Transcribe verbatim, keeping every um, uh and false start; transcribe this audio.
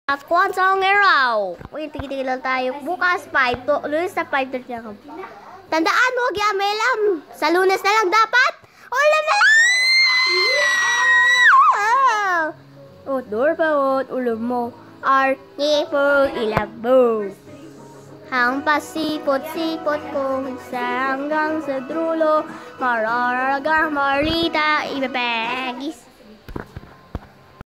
At kung sa araw, uy, tigil-tigil lang tayo. Bukas, five to, lunes na five thirty lang. Tandaan, huwag yung amelam. Sa lunes na lang dapat. Ulam na lang! Oh, door pa, oh, ulam mo. Arnie for ilabo. Ang pasipot-sipot kong sa hanggang sa drulo. Mararagang marita, ibabagis.